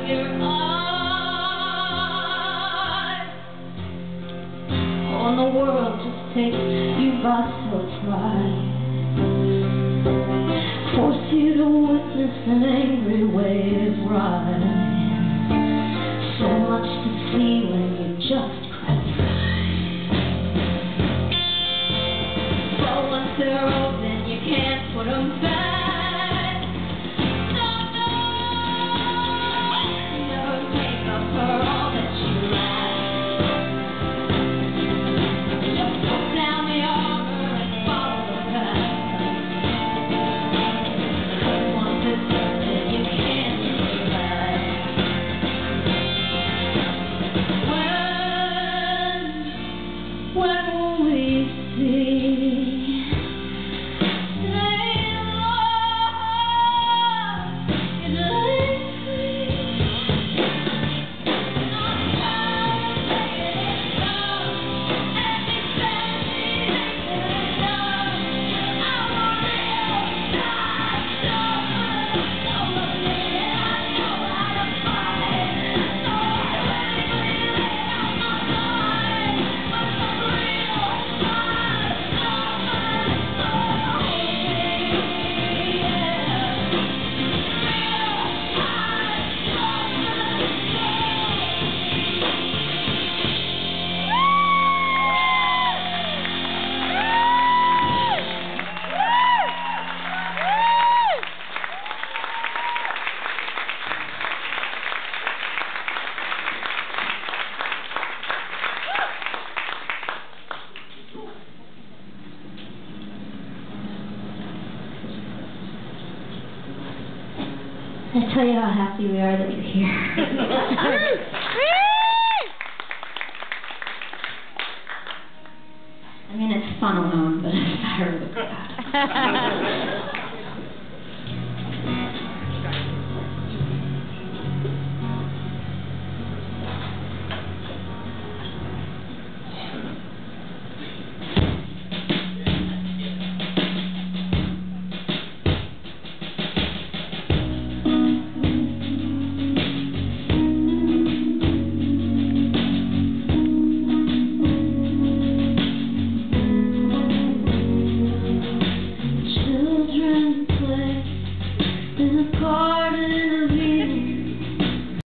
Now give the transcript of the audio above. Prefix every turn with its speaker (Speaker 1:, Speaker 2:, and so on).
Speaker 1: your eyes. Oh, and the world just takes you by surprise. Force you to witness an angry wave rise. So much to see when you just cry. But once they're open, you can't put them back. No, no, never make up for all that you lack. Just put down the armor and follow the path. When will we see? Stay alive, get laid free. Not tired, taking it down. Every family taking it down. I want real time, so lonely, and I know how to fight. So I willingly lay down my life. But the real time, so I tell you how happy we are that you're here. I mean, it's fun alone, but it's better with a crowd. Children play in the garden.